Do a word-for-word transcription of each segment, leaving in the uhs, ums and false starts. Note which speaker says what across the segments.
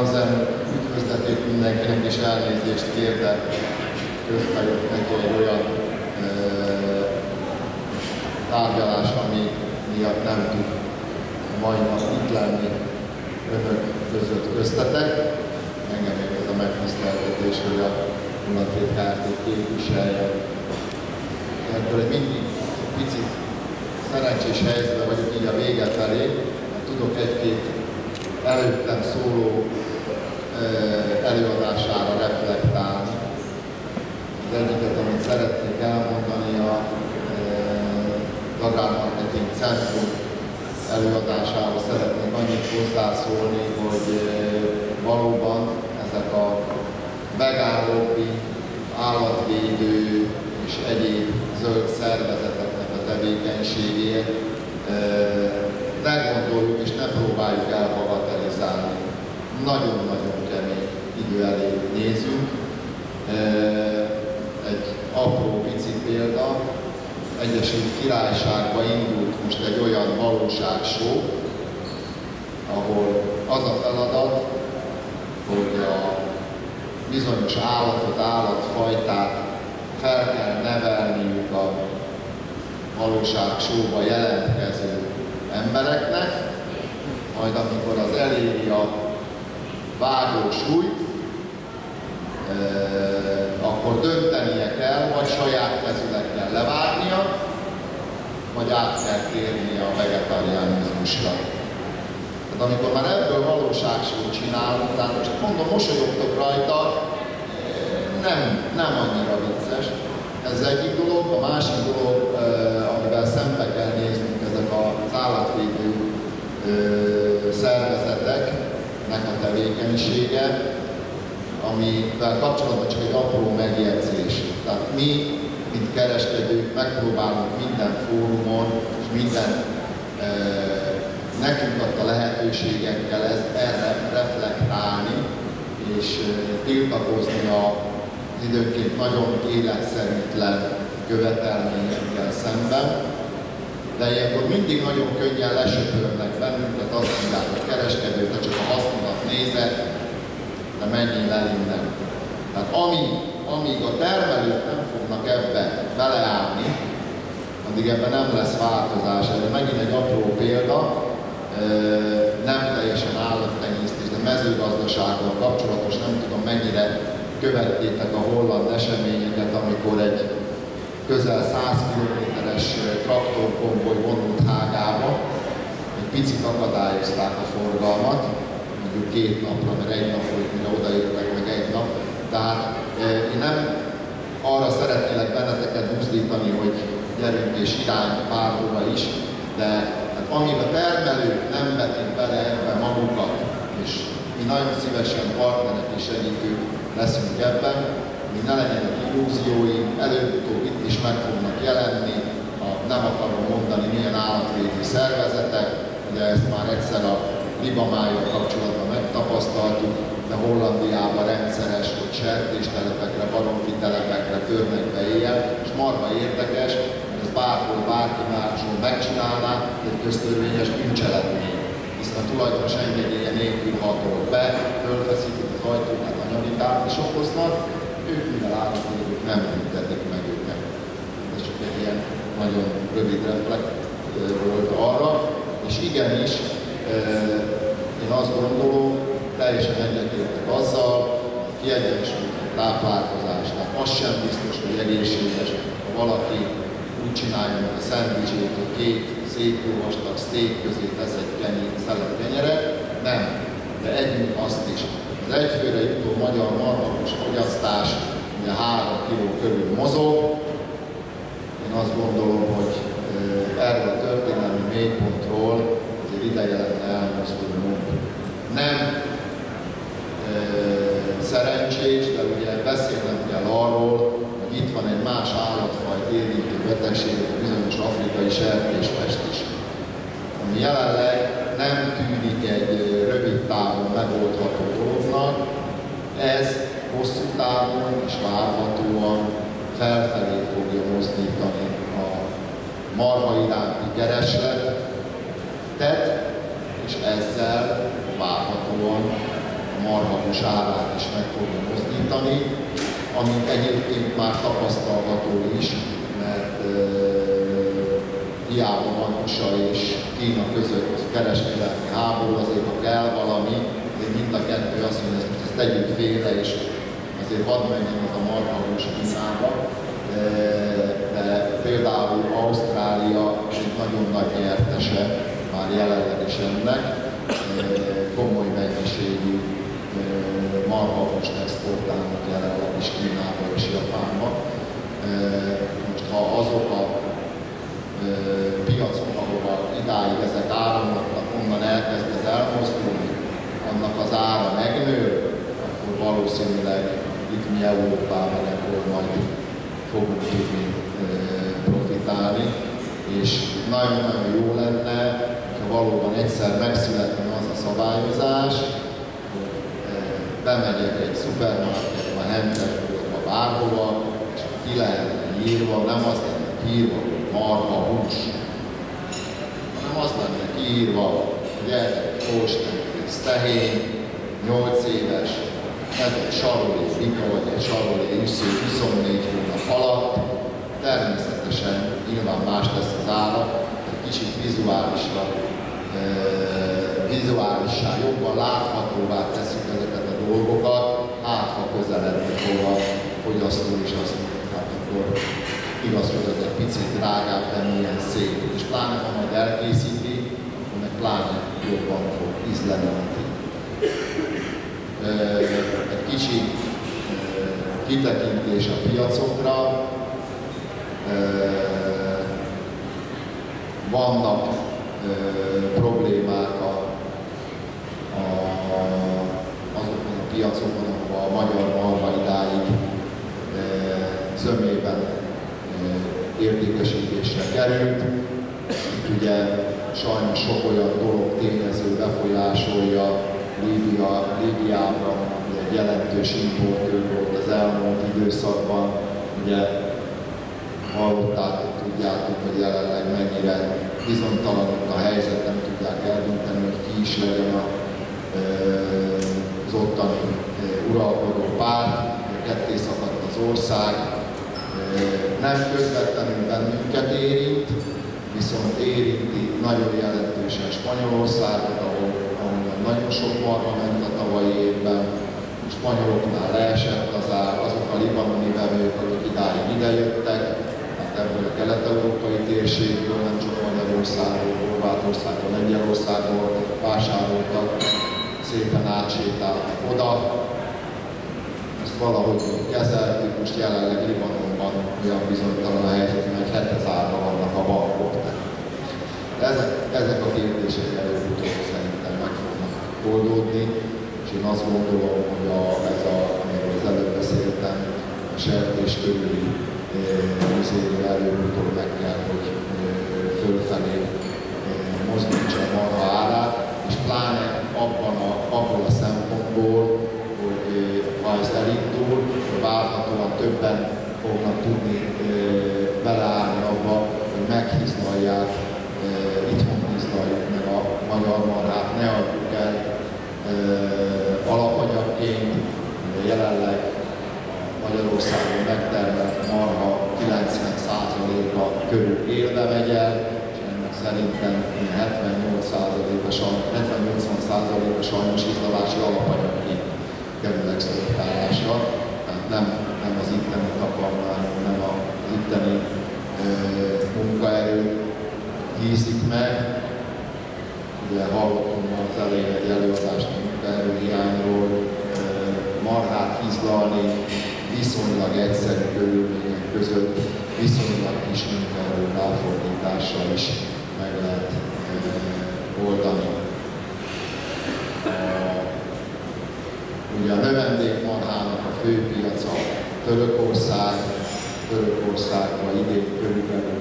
Speaker 1: Jansen üdvözletét mindenkinek, és elnézést kér, de közben jött neki egy olyan e, tárgyalás, ami miatt nem tud mai nap itt lenni önök között köztetek. Engem még ez a megtiszteltetés, hogy a Hunatét Kft. Képviselje. Ebből egy mindig picit szerencsés helyzetben vagyok így a vége felé, mert tudok egy-két előttem szóló előadására reflektálni. Az egyiket, amit szeretnék elmondani, a Agrár Marketing Centrum előadásához szeretnék annyit hozzászólni, hogy valóban ezek a vegán lobby, állatvédő és egyéb zöld szervezeteknek a tevékenységét ne gondoljuk és ne próbáljuk elbagatelizálni. Nagyon-nagyon kemény idő elé nézünk. Egy apró pici példa. Egyesült Királyságban indult most egy olyan valóságshow, ahol az a feladat, hogy a bizonyos állatot, állatfajtát fel kell nevelniük a valóságshow-ba jelentkező embereknek, majd amikor az eléri a vágó súlyt, akkor döntenie kell, vagy saját kezüleg kell levágnia, vagy át kell térnie a vegetariánizmusra. Tehát amikor már ebből valóságshow csinálunk, tehát csak mondom, mosolyogtok rajta, nem, nem annyira vicces. Ez egyik dolog, a másik dolog, amivel szembe kell néznünk, ezek az állatvédő szervezeteknek a tevékenysége, amivel kapcsolatban csak egy apró megjegyzés. Tehát mi, mint kereskedők, megpróbálunk minden fórumon és minden e, nekünk adta lehetőségekkel ez, erre reflektálni és e, tiltakozni az időnként nagyon életszerűtlen követelményekkel szemben. De ilyenkor mindig nagyon könnyen lesöpörnek bennünket, azt mondják, hogy kereskedő, te csak a hasznodat nézed, de menjél el innen. Tehát amíg, amíg a termelők nem fognak ebbe beleállni, addig ebben nem lesz változás. Ez megint egy apró példa, nem teljesen állattenyésztés, de mezőgazdasággal kapcsolatos, nem tudom mennyire követtétek a holland eseményeket, amikor egy közel száz kilométeres traktorkonvoj vonult Hágába, egy picit akadályozták a forgalmat, mondjuk két napra, mert egy nap volt, mire odaértek, meg egy nap. Tehát én nem arra szeretnélek benneteket buzdítani, hogy gyerünk és irány bárhova is, de hát amíg a termelők nem vetik bele ebbe magukat, és mi nagyon szívesen partnerek és segítők leszünk ebben, még ne legyenek illúzióink, előbb-utóbb itt is meg fognak jelenni, a, nem akarom mondani milyen állatvédő szervezetek, ugye ezt már egyszer a libamájjal kapcsolatban megtapasztaltuk, de Hollandiában rendszeres, hogy sertéstelepekre, baromfitelepekre törnek be éjjel, és marha érdekes, hogy ez bárhol, bárki máshol megcsinálná, egy köztörvényes bűncselekmény. Hiszen a tulajdonos engedélye nélkül hatolok be, fölfeszítik az ajtókat, anyagi kárt is okoznak, ők mivel állatvédők nem büntetik meg őket. Ez csak egy ilyen nagyon rövid reflekt volt arra, és igenis, én azt gondolom, teljesen egyetértek azzal, hogy kiegyensúlyozott táplálkozás, tehát az sem biztos, hogy egészséges, ha valaki úgy csinálja, hogy a szendvicsét, hogy két szép jó vastag steak közé tesz egy kenyér, szelet kenyeret, nem, de együnk azt is. Az egyfőre jutó magyar marhahús fogyasztás ugye három kiló körül mozog. Én azt gondolom, hogy erről a történelmi mélypontról azért ideje lenne elmozdulnunk. Nem e, szerencsés, de ugye beszélnem kell arról, hogy itt van egy más állatfajt érintő betegség, a bizonyos afrikai sertéspest is, ami jelenleg nem tűnik egy rövid távon megoldható dolognak, ez hosszú távon és várhatóan felfelé fogja mozdítani a marha iránti keresletet, és ezzel várhatóan a marhahús árát is meg fogja mozdítani, ami egyébként már tapasztalható is, mert uh, hiába van u es á és Kína között kereskedelmi háború, azért ha kell valami, azért mind a kettő azt mondja, hogy ezt tegyük félre, és azért hadd menjen az a marhahús Kínába. De például Ausztrália egy nagyon nagy nyertese már jelenleg is ennek, komoly mennyiségű marhahúst exportálnak jelenleg is Kínába és Japánba. Most ha azok a piacok, ahova idáig ezek áramlatnak, onnan elkezdett elmozdulni, annak az ára megnő, akkor valószínűleg itt mi Európában ebből majd fogunk tudni profitálni, és nagyon-nagyon jó lenne, ha valóban egyszer megszületne az a szabályozás, hogy bemegyek egy szupermarketbe, hentelboltba, bárhova, és ki lehetne írva, nem az lenne kiírva, hogy marhahús, hanem az lenne kiírva, hogy ez egy Holstein-Fritz tehén, nyolc éves, ez egy sarolé vika, vagy egy sarolé üsző huszonnégy hónap alatt. Természetesen nyilván más lesz az ára, egy kicsit vizuálisra, e, vizuálissá, jobban láthatóvá tesszük ezeket a dolgokat, hát ha közeledni fog a fogyasztó is azt mondja, hát akkor igaz, hogy ez egy picit drágább, de milyen szép. És pláne, ha majd elkészíti, akkor meg pláne jobban fog ízleni. Egy kicsi kitekintés a piacokra. Vannak problémák a, a, azokon a piacokon, ahol a magyar marha idáig zömében értékesítésre került. Itt ugye sajnos sok olyan dolog, tényező befolyásolja Líbia, Líbiában egy jelentős importőr volt az elmúlt időszakban. Ugye hallottátok, tudjátok, hogy jelenleg mennyire bizonytalanok a helyzet, nem tudják eldönteni, hogy ki is legyen a, az ottani uralkodó pár, ketté szakadt az ország. Nem közvetlenül bennünket érint, viszont érinti nagyon jelentősen Spanyolországot, ahol, ahol nagyon sok marha ment a tavalyi évben. A spanyoloknál leesett az ár, azok a libanoni vevők, akik idáig idejöttek, hát ebből a kelet-európai térségből, nem csak Magyarországról, Horvátországról, Lengyelországból vásároltak, szépen átsétáltak oda. Ezt valahogy kezeltük, most jelenleg Libanonban olyan bizonytalan a helyzet, hogy hetezer árra vannak a bankok. Ezek, ezek a kérdések előbb-utóbb szerintem meg fognak oldódni, és én azt gondolom, hogy a, ez a, amiről az előbb beszéltem, a sertés körüli műzéri előbb-utóbb meg kell, hogy fölfelé mozdítsa a marha árát, és pláne abban a, abból a szempontból, hogy ha ez elindul, várhatóan többen fognak tudni beleállni abba, hogy meghizlalják, itthon hizlaljuk meg a magyar marhát, ne adjuk el alapanyagként. Jelenleg Magyarországon megtermelt marha kilencven százaléka körül élve megy el, és ennek szerintem hetvennyolc százaléka sajnos hizlalási alapanyagként kerül exportálásra. Tehát nem, nem az itteni takarmány, nem az itteni e, munkaerő hízik meg. Ugye hallottunk az elején egy előadást a munkaerőhiányról, e, marhát hizlalni viszonylag egyszerű körülmények között, viszonylag kis munkaerő ráfordítással is meg lehet e, oldani. Ugye a növendékmarhának a fő piaca Törökország, Törökországban idén körülbelül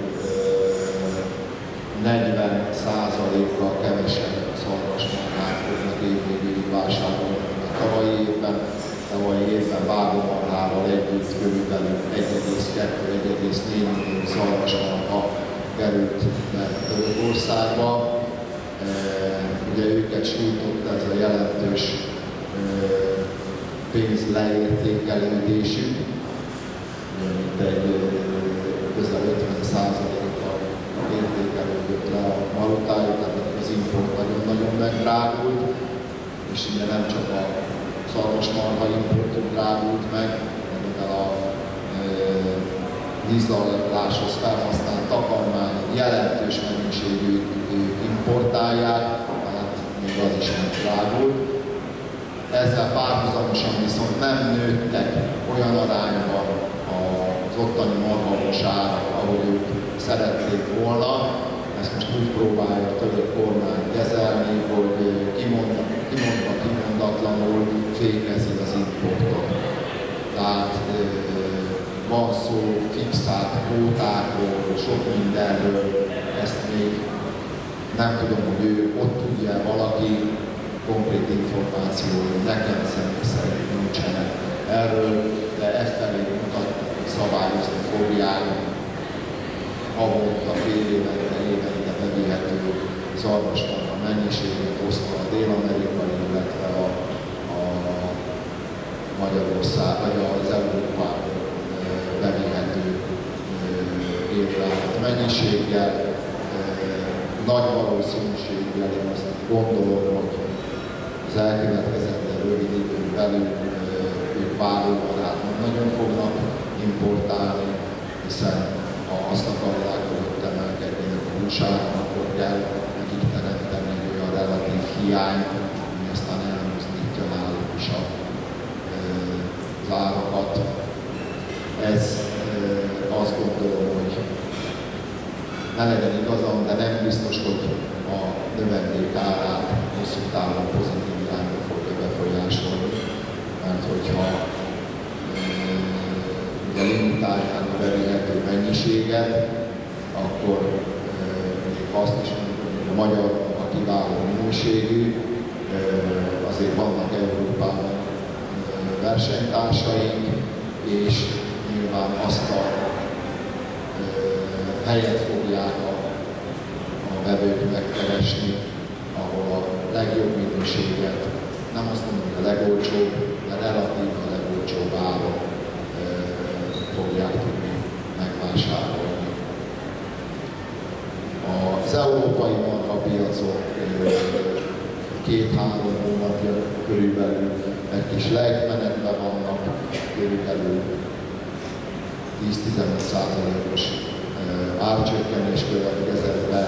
Speaker 1: negyven százalékkal kevesebb szarvasmarhát fognak évvégéig vásárolni a tavalyi évben. Tavalyi évben vágómarhával együtt körülbelül egy egész kettő - egy egész négy millió szarvasmarha került be Törökországba. Ugye őket sújtott ez a jelentős pénz leértékelődésük, mint egy közel ötven százalékkal értékelődött le a valutájuk, tehát az import nagyon-nagyon megdrágult, és ide nem csak a szarvasmarha importok drágult meg, mivel a e, vízlaláshoz felhasznált takarmány jelentős mennyiségű importálják, tehát még az is megdrágult. Ezzel párhuzamosan viszont nem nőttek olyan arányban az ottani marhahús árak, ahogy ők szerették volna. Ezt most úgy próbálja a török kormány kezelni, hogy kimondva, kimondva kimondatlanul fékezi az importot. Tehát van szó fixált kvótákról, sok mindenről, ezt még nem tudom, hogy ő ott tudja valaki, konkrét információi nekem személy szerint nincsenek erről, de ezt felé mutatni, hogy szabályozni fogják havonta, fél évente, évente bevihető szarvasmarha mennyiséget osztva a dél-amerikai, illetve a, a Magyarország, vagy az Európában bevihető élőállat mennyiséggel. Nagy valószínűséggel én azt gondolom, hogy az elkövetkezendő rövid időn belül ők váróvarát nagyon fognak importálni, hiszen ha azt akarják, hogy ott emelkedjenek a húsáron, akkor kell nekik teremteni egy olyan relatív hiányt, ami aztán elmozdítja náluk is az árakat. Ez azt gondolom, hogy ne legyen igazam, de nem biztos, hogy a növendék árát hosszú távon pozitív irányba fogja befolyásolni, mert hogyha ugye limitálják a bevihető mennyiséget, akkor még azt is mondjuk, hogy a magyar a kiváló minőségű, azért vannak Európában versenytársaink, és nyilván azt a helyet fogják a, a vevők megkeresni, ahol a legjobb minőséget, nem azt mondom, hogy a legolcsóbb, de relatív a legolcsóbb áron e, fogják tudni megvásárolni. Az európai marhapiacok e, két-három hónapja körülbelül egy kis lejtmenetben vannak, körülbelül tíz-tizenöt százalékos árcsökkenés következett be.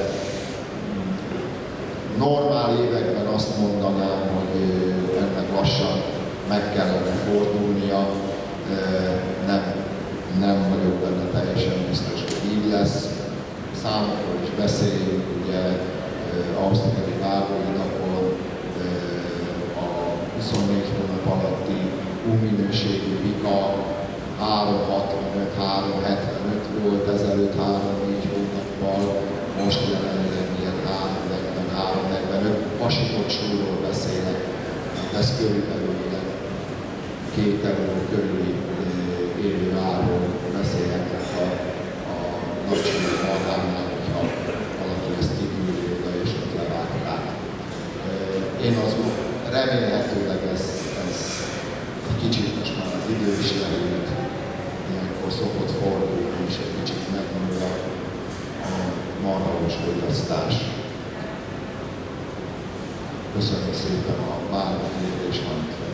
Speaker 1: Normál években azt mondanám, hogy ennek lassan meg kellene fordulnia. Nem, nem vagyok benne teljesen biztos, hogy így lesz. Számokról is beszélünk, ugye ausztriai vágóidakon a huszonnégy hónap alatti újminőségű bika három hatvanöt három hetvenöt volt ezelőtt három-négy hónappal, most jelenleg ilyen három negyven három negyvenöt, hasított súlyról beszélek, ez körülbelül két euró körüli élő árról beszélhetnek a, a nagysúlyú marhámnál, hogyha valaki ezt kiküldi oda és ott levágták. Én az remélhetőleg ez, ez egy kicsit most már az idő is leült, ilyenkor szokott fordulni, és egy kicsit megnő a, a marhahús fogyasztás. Köszönöm szépen a bármilyen kérdést, amit